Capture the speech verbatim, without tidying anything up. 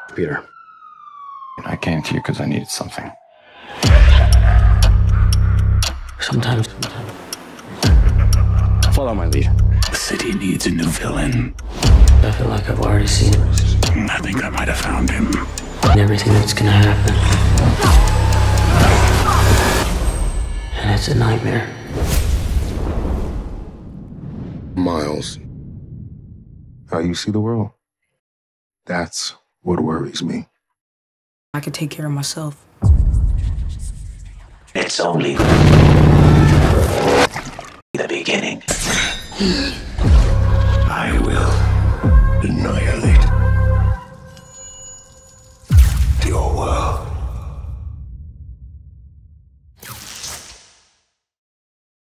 Peter. I came to you because I needed something. Sometimes. Follow my lead. The city needs a new villain. I feel like I've already seen him. I think I might have found him. And everything that's gonna happen. And it's a nightmare. Miles, how you see the world? That's what worries me. I could take care of myself. It's only the beginning.